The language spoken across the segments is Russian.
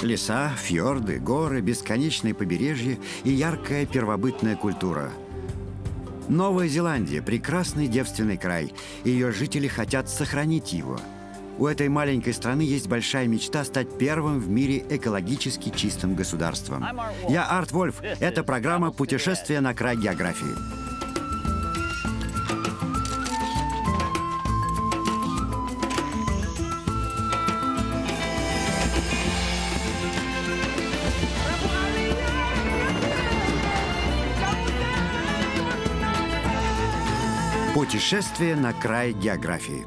Леса, фьорды, горы, бесконечные побережья и яркая первобытная культура. Новая Зеландия – прекрасный девственный край. Ее жители хотят сохранить его. У этой маленькой страны есть большая мечта стать первым в мире экологически чистым государством. Я Арт Вольф. Это программа «Путешествие на край географии». Путешествие на край географии.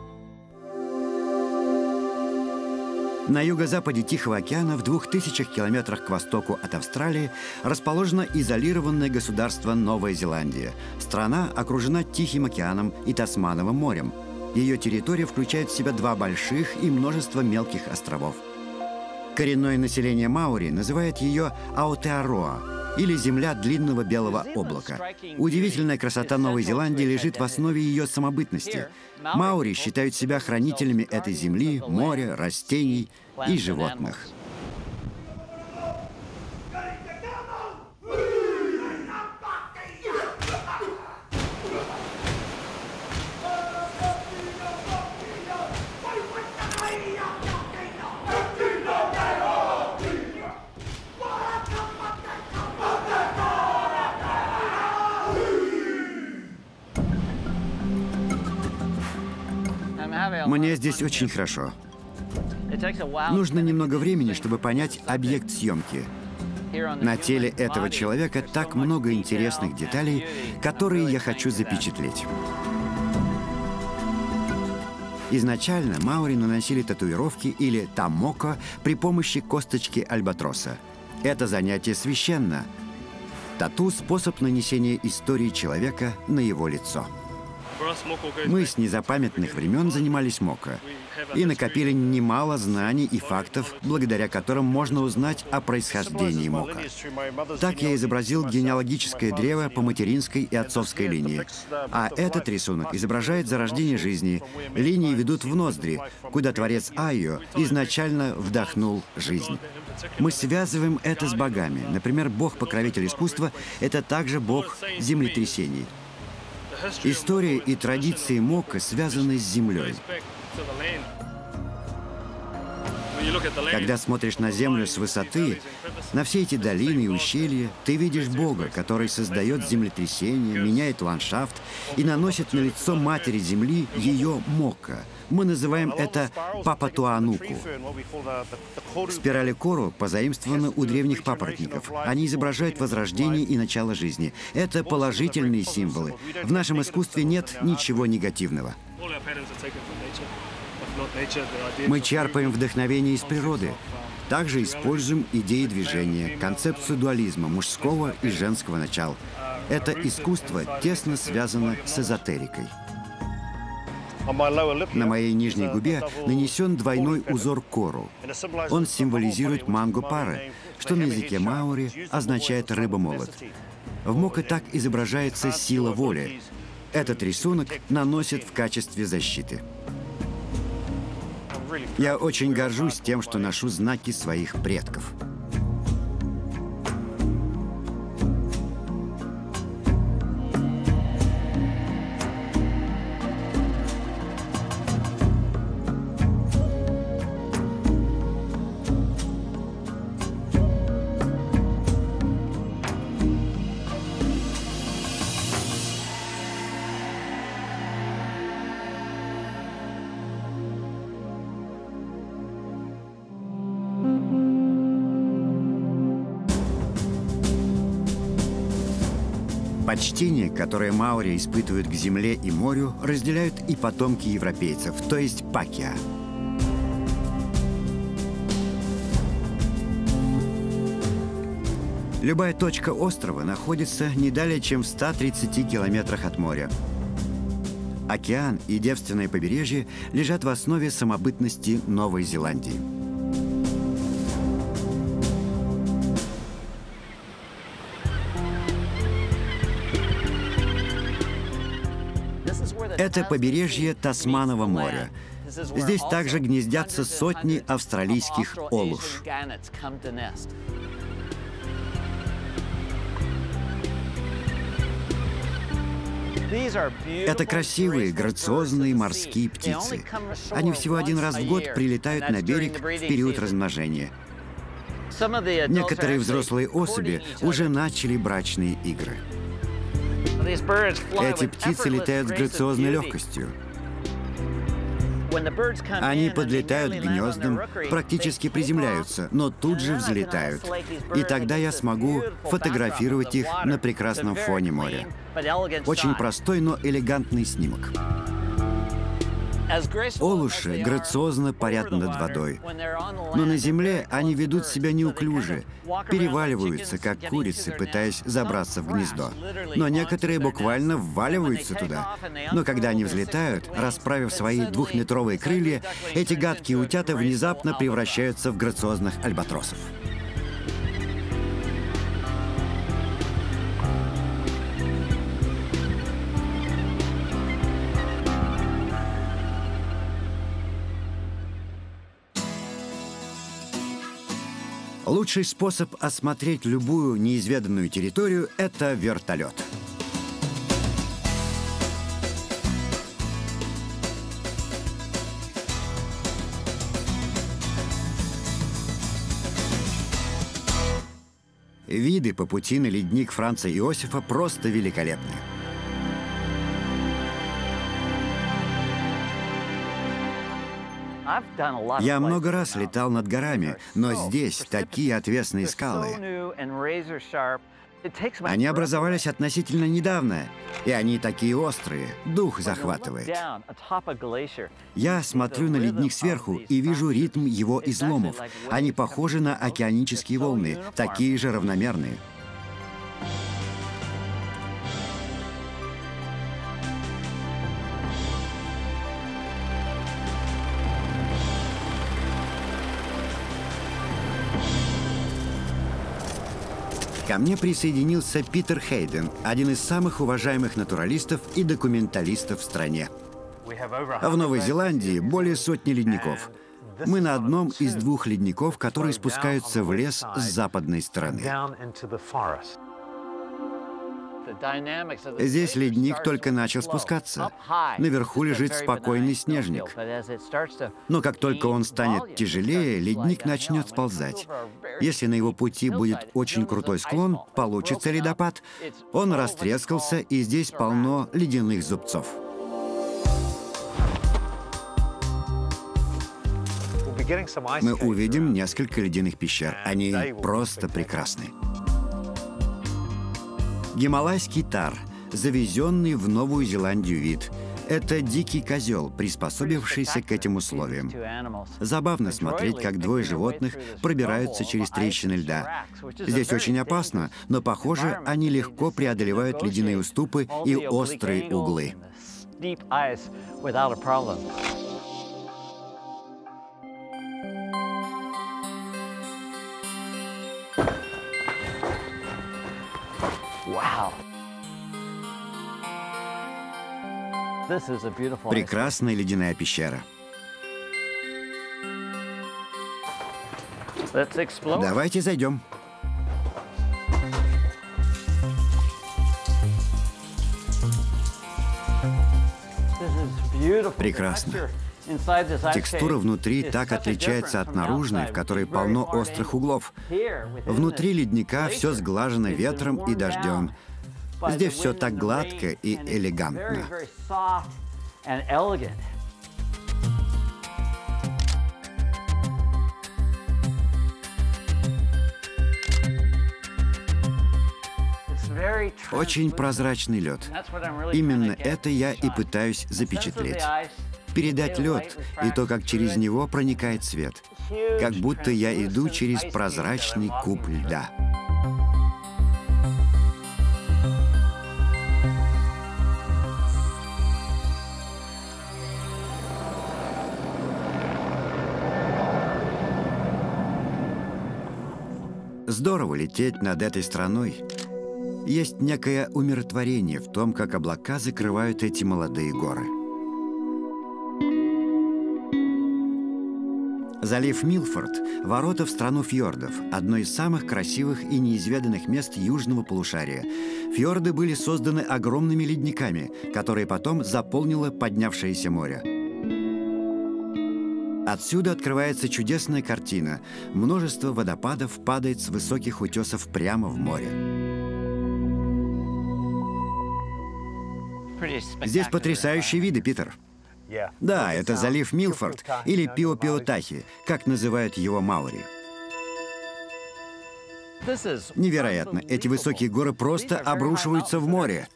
На юго-западе Тихого океана, в 2000 километрах к востоку от Австралии, расположено изолированное государство Новая Зеландия. Страна окружена Тихим океаном и Тасмановым морем. Ее территория включает в себя 2 больших и множество мелких островов. Коренное население маори называет ее Аотеароа, или земля длинного белого облака. Удивительная красота Новой Зеландии лежит в основе ее самобытности. Маори считают себя хранителями этой земли, моря, растений и животных. Мне здесь очень хорошо. Нужно немного времени, чтобы понять объект съемки. На теле этого человека так много интересных деталей, которые я хочу запечатлеть. Изначально маори наносили татуировки или тамоко при помощи косточки альбатроса. Это занятие священно. Тату – способ нанесения истории человека на его лицо. Мы с незапамятных времен занимались моко и накопили немало знаний и фактов, благодаря которым можно узнать о происхождении моко. Так я изобразил генеалогическое древо по материнской и отцовской линии. А этот рисунок изображает зарождение жизни. Линии ведут в ноздри, куда творец Айо изначально вдохнул жизнь. Мы связываем это с богами. Например, бог-покровитель искусства – это также бог землетрясений. История и традиции моко связаны с землей. Когда смотришь на землю с высоты, на все эти долины и ущелья, ты видишь Бога, который создает землетрясения, меняет ландшафт и наносит на лицо матери земли ее моко. Мы называем это папатуануку. Спирали кору позаимствованы у древних папоротников. Они изображают возрождение и начало жизни. Это положительные символы. В нашем искусстве нет ничего негативного. Мы черпаем вдохновение из природы. Также используем идеи движения, концепцию дуализма мужского и женского начала. Это искусство тесно связано с эзотерикой. На моей нижней губе нанесен двойной узор кору. Он символизирует манго-пары, что на языке маори означает рыба-молот. В моко так изображается сила воли. Этот рисунок наносят в качестве защиты. Я очень горжусь тем, что ношу знаки своих предков. Почтение, которое маори испытывают к земле и морю, разделяют и потомки европейцев, то есть пакиа. Любая точка острова находится не далее, чем в 130 километрах от моря. Океан и девственное побережье лежат в основе самобытности Новой Зеландии. Это побережье Тасманового моря. Здесь также гнездятся сотни австралийских олуш. Это красивые, грациозные морские птицы. Они всего один раз в год прилетают на берег в период размножения. Некоторые взрослые особи уже начали брачные игры. Эти птицы летают с грациозной легкостью. Они подлетают к гнездам, практически приземляются, но тут же взлетают. И тогда я смогу фотографировать их на прекрасном фоне моря. Очень простой, но элегантный снимок. Олуши грациозно парят над водой, но на земле они ведут себя неуклюже, переваливаются, как курицы, пытаясь забраться в гнездо. Но некоторые буквально вваливаются туда. Но когда они взлетают, расправив свои двухметровые крылья, эти гадкие утята внезапно превращаются в грациозных альбатросов. Лучший способ осмотреть любую неизведанную территорию – это вертолет. Виды по пути на ледник Франца Иосифа просто великолепны. Я много раз летал над горами, но здесь такие отвесные скалы. Они образовались относительно недавно, и они такие острые, дух захватывает. Я смотрю на ледник сверху и вижу ритм его изломов. Они похожи на океанические волны, такие же равномерные. Ко мне присоединился Питер Хейден, один из самых уважаемых натуралистов и документалистов в стране. В Новой Зеландии более сотни ледников. Мы на одном из двух ледников, которые спускаются в лес с западной стороны. Здесь ледник только начал спускаться. Наверху лежит спокойный снежник. Но как только он станет тяжелее, ледник начнет сползать. Если на его пути будет очень крутой склон, получится ледопад. Он растрескался, и здесь полно ледяных зубцов. Мы увидим несколько ледяных пещер. Они просто прекрасны. Гималайский тар, завезенный в Новую Зеландию вид. Это дикий козел, приспособившийся к этим условиям. Забавно смотреть, как двое животных пробираются через трещины льда. Здесь очень опасно, но, похоже, они легко преодолевают ледяные уступы и острые углы. Прекрасная ледяная пещера. Давайте зайдем. Прекрасно. Текстура внутри так отличается от наружной, в которой полно острых углов. Внутри ледника все сглажено ветром и дождем. Здесь все так гладко и элегантно. Очень прозрачный лед. Именно это я и пытаюсь запечатлеть. Передать лед и то, как через него проникает свет. Как будто я иду через прозрачный куб льда. Здорово лететь над этой страной. Есть некое умиротворение в том, как облака закрывают эти молодые горы. Залив Милфорд – ворота в страну фьордов, одно из самых красивых и неизведанных мест южного полушария. Фьорды были созданы огромными ледниками, которые потом заполнило поднявшееся море. Отсюда открывается чудесная картина. Множество водопадов падает с высоких утесов прямо в море. Здесь потрясающие виды, Питер. Да, это залив Милфорд или Пиопиотахи, как называют его маори. Невероятно, эти высокие горы просто обрушиваются в море.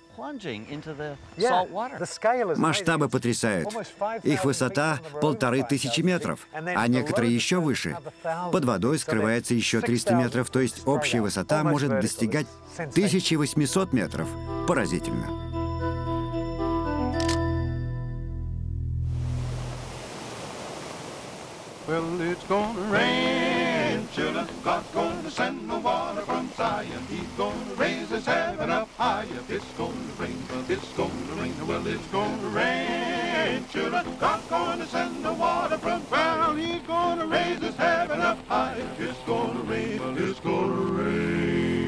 Масштабы потрясают. Их высота 1500 метров, а некоторые еще выше. Под водой скрывается еще 300 метров, то есть общая высота может достигать 1800 метров. Поразительно. Well, it's gonna rain, children. God's gonna send the water from Zion. He's gonna raise his heaven up higher. It's gonna rain, it's gonna rain. Well, it's gonna rain, children. God's gonna send the water from Zion. He's gonna raise his heaven up higher. It's gonna rain, it's gonna rain.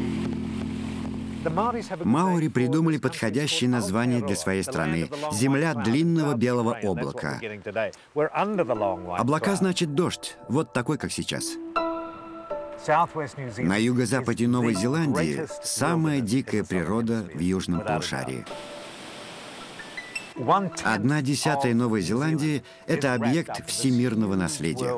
Маори придумали подходящее название для своей страны – «Земля длинного белого облака». Облака значит дождь, вот такой, как сейчас. На юго-западе Новой Зеландии самая дикая природа в южном полушарии. 1/10 Новой Зеландии – это объект всемирного наследия.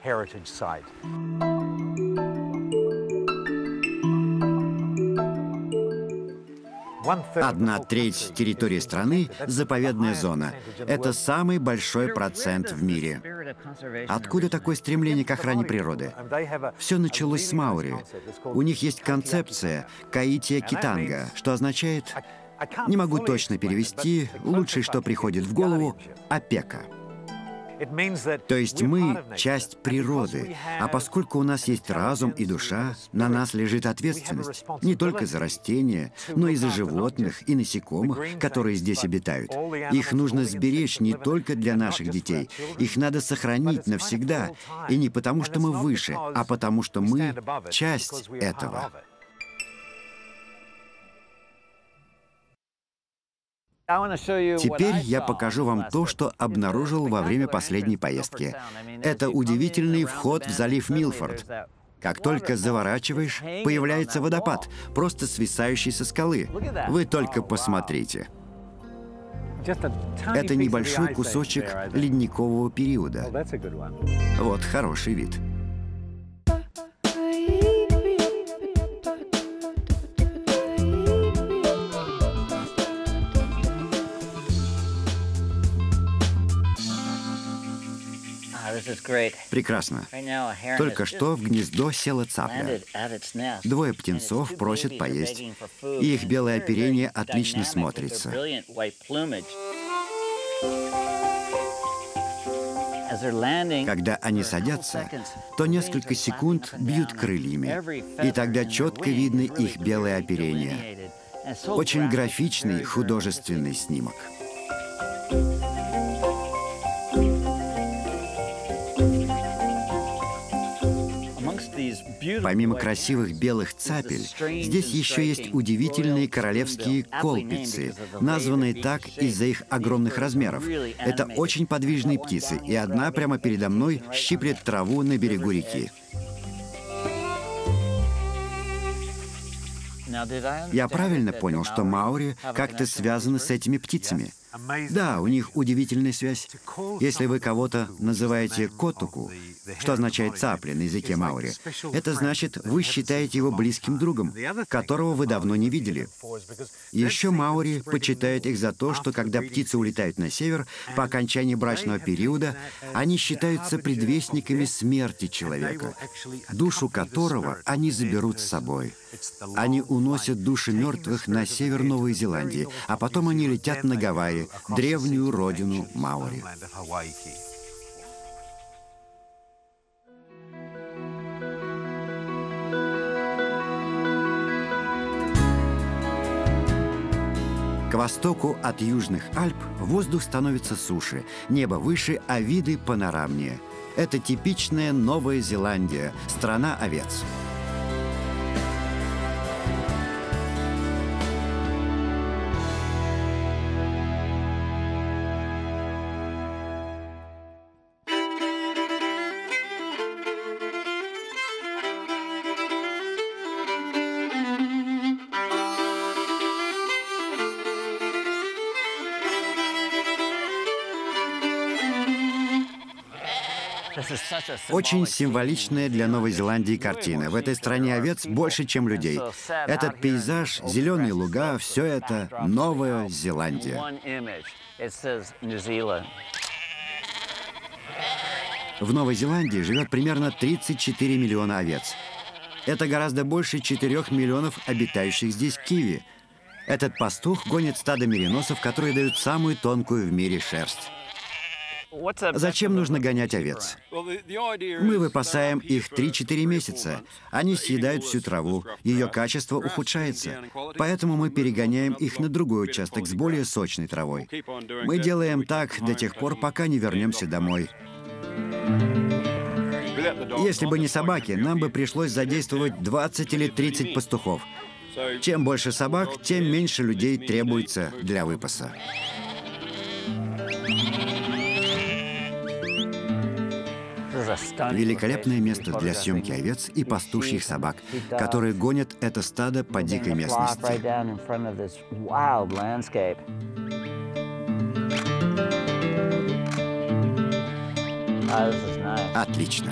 1/3 территории страны – заповедная зона. Это самый большой процент в мире. Откуда такое стремление к охране природы? Все началось с маори. У них есть концепция «каития китанга», что означает, не могу точно перевести, лучшее, что приходит в голову – опека. То есть мы – часть природы, а поскольку у нас есть разум и душа, на нас лежит ответственность не только за растения, но и за животных и насекомых, которые здесь обитают. Их нужно сберечь не только для наших детей, их надо сохранить навсегда, и не потому, что мы выше, а потому, что мы – часть этого. Теперь я покажу вам то, что обнаружил во время последней поездки. Это удивительный вход в залив Милфорд. Как только заворачиваешь, появляется водопад, просто свисающий со скалы. Вы только посмотрите. Это небольшой кусочек ледникового периода. Вот хороший вид. Прекрасно. Только что в гнездо села цапля. Двое птенцов просят поесть, и их белое оперение отлично смотрится. Когда они садятся, то несколько секунд бьют крыльями, и тогда четко видно их белое оперение. Очень графичный художественный снимок. Помимо красивых белых цапель, здесь еще есть удивительные королевские колпицы, названные так из-за их огромных размеров. Это очень подвижные птицы, и одна прямо передо мной щиплет траву на берегу реки. Я правильно понял, что маори как-то связаны с этими птицами? Да, у них удивительная связь. Если вы кого-то называете котуку, что означает цапля на языке маори, это значит, вы считаете его близким другом, которого вы давно не видели. Еще маори почитают их за то, что когда птицы улетают на север, по окончании брачного периода, они считаются предвестниками смерти человека, душу которого они заберут с собой. Они уносят души мертвых на север Новой Зеландии, а потом они летят на Гавайи, древнюю родину маори. К востоку от Южных Альп воздух становится суше, небо выше, а виды панорамнее. Это типичная Новая Зеландия, страна овец. Очень символичная для Новой Зеландии картина. В этой стране овец больше, чем людей. Этот пейзаж, зеленые луга, все это Новая Зеландия. В Новой Зеландии живет примерно 34 миллиона овец. Это гораздо больше 4 миллионов обитающих здесь киви. Этот пастух гонит стадо мериносов, которые дают самую тонкую в мире шерсть. Зачем нужно гонять овец? Мы выпасаем их 3-4 месяца. Они съедают всю траву, ее качество ухудшается. Поэтому мы перегоняем их на другой участок с более сочной травой. Мы делаем так до тех пор, пока не вернемся домой. Если бы не собаки, нам бы пришлось задействовать 20 или 30 пастухов. Чем больше собак, тем меньше людей требуется для выпаса. Великолепное место для съемки овец и пастушьих собак, которые гонят это стадо по дикой местности. Отлично.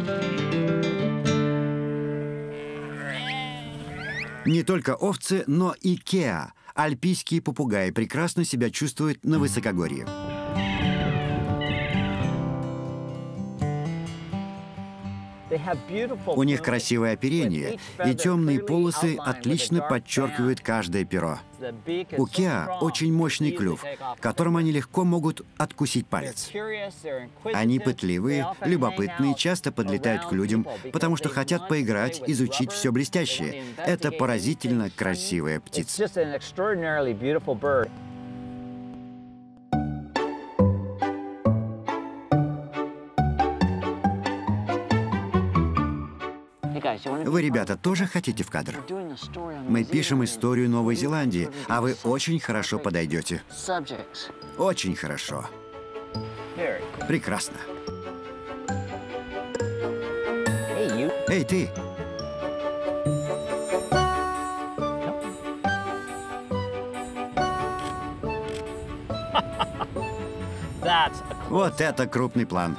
Не только овцы, но и кеа, альпийские попугаи, прекрасно себя чувствуют на высокогорье. У них красивое оперение, и темные полосы отлично подчеркивают каждое перо. У кеа очень мощный клюв, которым они легко могут откусить палец. Они пытливые, любопытные, часто подлетают к людям, потому что хотят поиграть, изучить все блестящее. Это поразительно красивая птица. Вы, ребята, тоже хотите в кадр? Мы пишем историю Новой Зеландии, а вы очень хорошо подойдете. Очень хорошо. Прекрасно. Эй, ты! Вот это крупный план.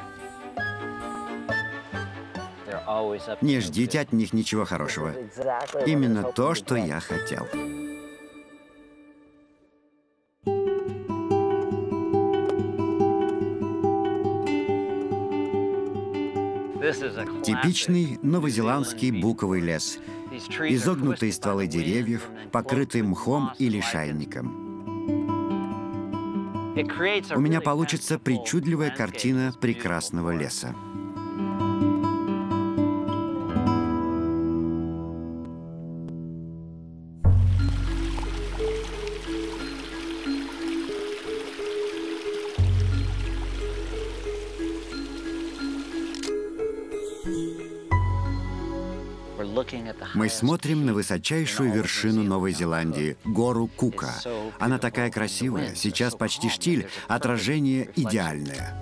Не ждите от них ничего хорошего. Именно то, что я хотел. Типичный новозеландский буковый лес. Изогнутые стволы деревьев, покрытые мхом и лишайником. У меня получится причудливая картина прекрасного леса. Мы смотрим на высочайшую вершину Новой Зеландии, гору Кука. Она такая красивая, сейчас почти штиль, отражение идеальное.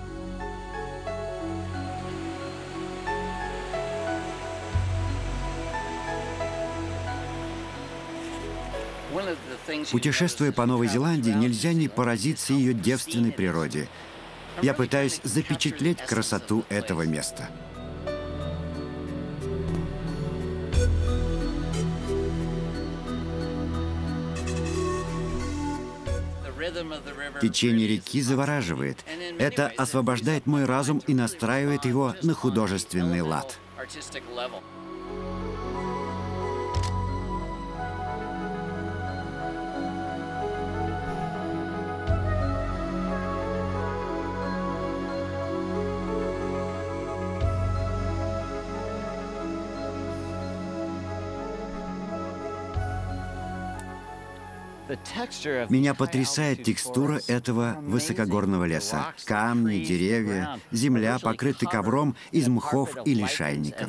Путешествуя по Новой Зеландии, нельзя не поразиться ее девственной природе. Я пытаюсь запечатлеть красоту этого места. Течение реки завораживает. Это освобождает мой разум и настраивает его на художественный лад. Меня потрясает текстура этого высокогорного леса. Камни, деревья, земля покрыты ковром из мхов и лишайников.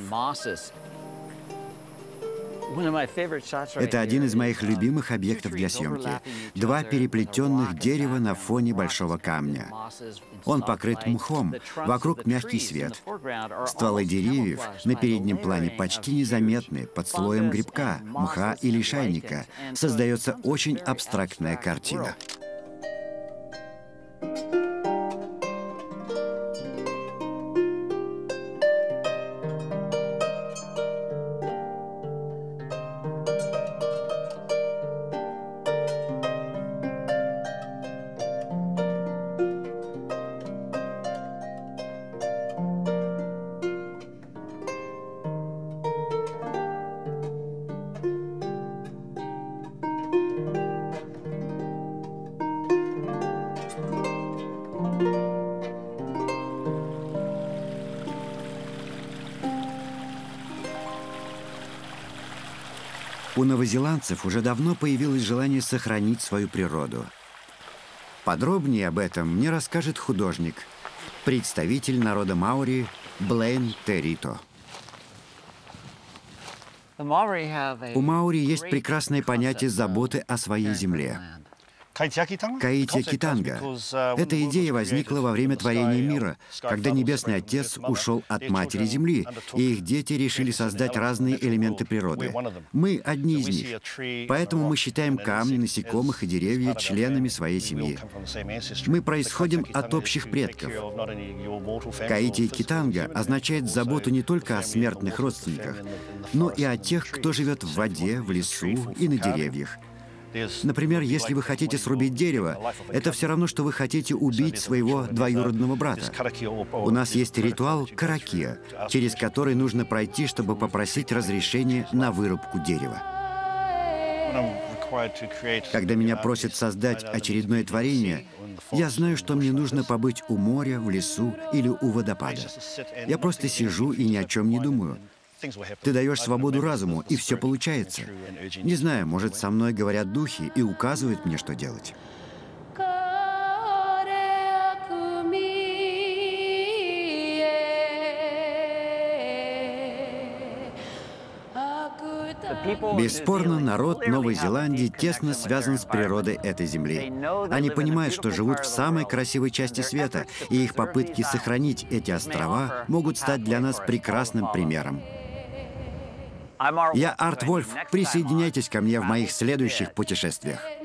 Это один из моих любимых объектов для съемки. Два переплетенных дерева на фоне большого камня. Он покрыт мхом, вокруг мягкий свет. Стволы деревьев на переднем плане почти незаметны под слоем грибка, мха и лишайника. Создается очень абстрактная картина. У новозеландцев уже давно появилось желание сохранить свою природу. Подробнее об этом мне расскажет художник, представитель народа маори Блейн Терито. У маори есть прекрасное понятие заботы о своей земле. Каити-Китанга. Эта идея возникла во время творения мира, когда Небесный Отец ушел от Матери Земли, и их дети решили создать разные элементы природы. Мы одни из них. Поэтому мы считаем камни, насекомых и деревья членами своей семьи. Мы происходим от общих предков. Каити-Китанга означает заботу не только о смертных родственниках, но и о тех, кто живет в воде, в лесу и на деревьях. Например, если вы хотите срубить дерево, это все равно, что вы хотите убить своего двоюродного брата. У нас есть ритуал каракия, через который нужно пройти, чтобы попросить разрешения на вырубку дерева. Когда меня просят создать очередное творение, я знаю, что мне нужно побыть у моря, в лесу или у водопада. Я просто сижу и ни о чем не думаю. Ты даешь свободу разуму, и все получается. Не знаю, может, со мной говорят духи и указывают мне, что делать. Бесспорно, народ Новой Зеландии тесно связан с природой этой земли. Они понимают, что живут в самой красивой части света, и их попытки сохранить эти острова могут стать для нас прекрасным примером. Я Арт Вольф. Присоединяйтесь ко мне в моих следующих путешествиях.